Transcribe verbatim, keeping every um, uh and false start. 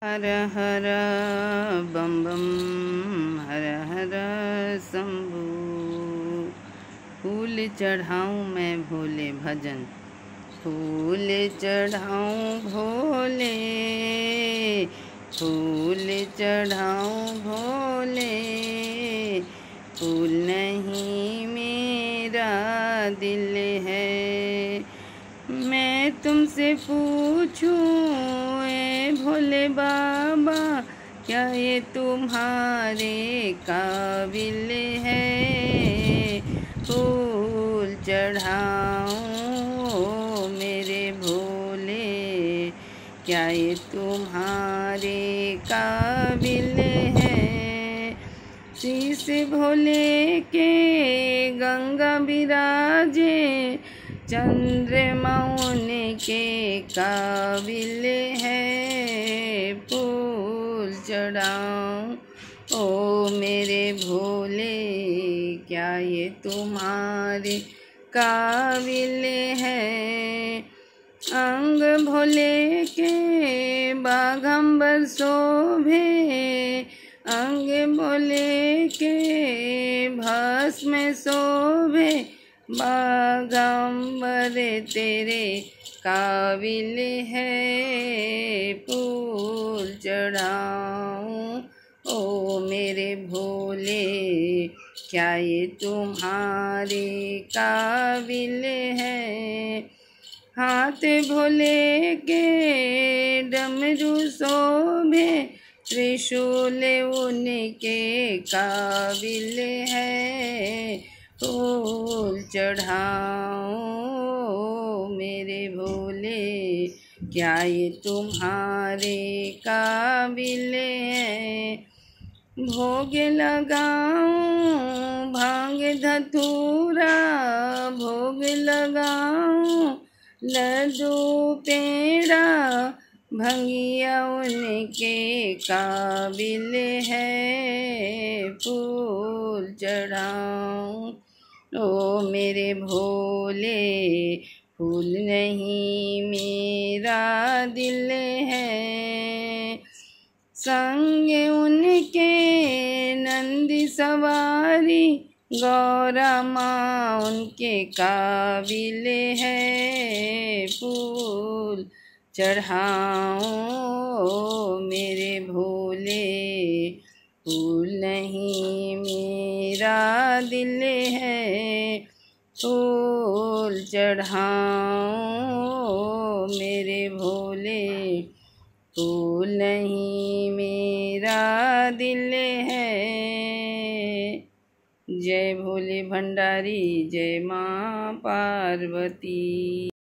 हर हर बम बम हर हर शंभू। फूल चढ़ाऊँ मैं भोले भजन, फूल चढ़ाऊँ भोले, फूल चढ़ाऊँ भोले। फूल नहीं मेरा दिल है। मैं तुमसे पूछूं ए भोले बाबा, क्या ये तुम्हारे काबिल है? फूल चढ़ाऊं मेरे भोले, क्या ये तुम्हारे काबिल है? शीश भोले के गंगा विराजे, चंद्रमा उनके काबिल है। फूल चढ़ाऊं ओ मेरे भोले, क्या ये तुम्हारे काबिल है? अंग भोले के बाघंबर शोभे, अंग भोले के भस्म शोभे। बाघंबर तेरे काबिल है। फूल चढ़ाऊं ओ मेरे भोले, क्या ये तुम्हारे काबिल है? हाथ भोले के डमरू शोभे, त्रिशूल उनके काबिल है। फूल चढ़ाऊं मेरे भोले, क्या ये तुम्हारे काबिल है? भोग लगाऊं भांग धतूरा, भोग लगाऊं लड्डू पेड़ा। भंगिया उनके काबिल है। फूल चढ़ाऊं ओ मेरे भोले, फूल नहीं मेरा दिल है। संग उनके नंदी सवारी, गौरा माँ उनके काबिल है। फूल चढ़ाऊं मेरे भोले, फूल नहीं मेरा दिल है। फूल चढ़ाऊं मेरे भोले, फूल नहीं मेरा दिल है। जय भोले भंडारी, जय माँ पार्वती।